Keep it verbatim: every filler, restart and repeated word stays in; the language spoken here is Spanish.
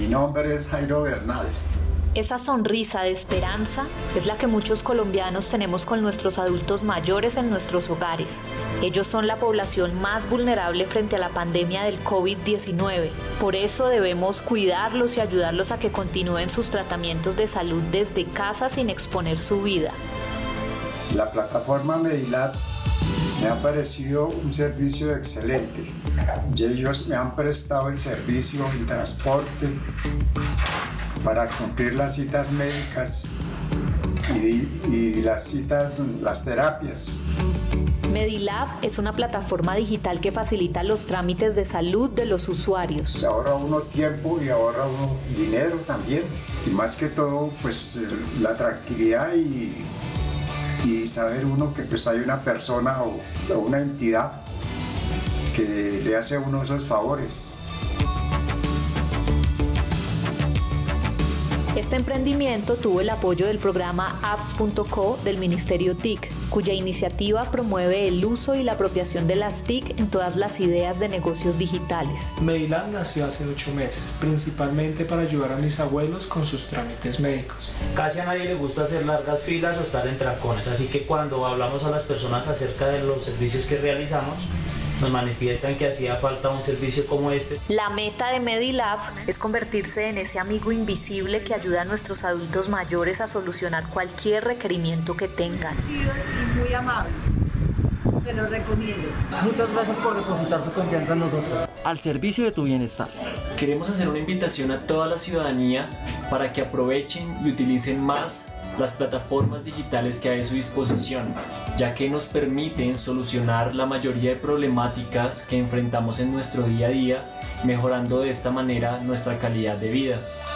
Mi nombre es Jairo Bernal. Esa sonrisa de esperanza es la que muchos colombianos tenemos con nuestros adultos mayores en nuestros hogares. Ellos son la población más vulnerable frente a la pandemia del COVID diecinueve. Por eso debemos cuidarlos y ayudarlos a que continúen sus tratamientos de salud desde casa sin exponer su vida. La plataforma Medilab me ha parecido un servicio excelente. Y ellos me han prestado el servicio en transporte para cumplir las citas médicas y, y las citas, las terapias. Medilab es una plataforma digital que facilita los trámites de salud de los usuarios. Se ahorra uno tiempo y ahorra uno dinero también. Y más que todo, pues la tranquilidad y, y saber uno que pues hay una persona o, o una entidad que le hace a uno esos favores. Este emprendimiento tuvo el apoyo del programa apps punto co del Ministerio T I C, cuya iniciativa promueve el uso y la apropiación de las T I C en todas las ideas de negocios digitales. Medilab nació hace ocho meses, principalmente para ayudar a mis abuelos con sus trámites médicos. Casi a nadie le gusta hacer largas filas o estar en trancones, así que cuando hablamos a las personas acerca de los servicios que realizamos, nos manifiestan que hacía falta un servicio como este. La meta de Medilab es convertirse en ese amigo invisible que ayuda a nuestros adultos mayores a solucionar cualquier requerimiento que tengan. Y muy amables, te lo recomiendo. Muchas gracias por depositar su confianza en nosotros. Al servicio de tu bienestar. Queremos hacer una invitación a toda la ciudadanía para que aprovechen y utilicen más las plataformas digitales que hay a su disposición, ya que nos permiten solucionar la mayoría de problemáticas que enfrentamos en nuestro día a día, mejorando de esta manera nuestra calidad de vida.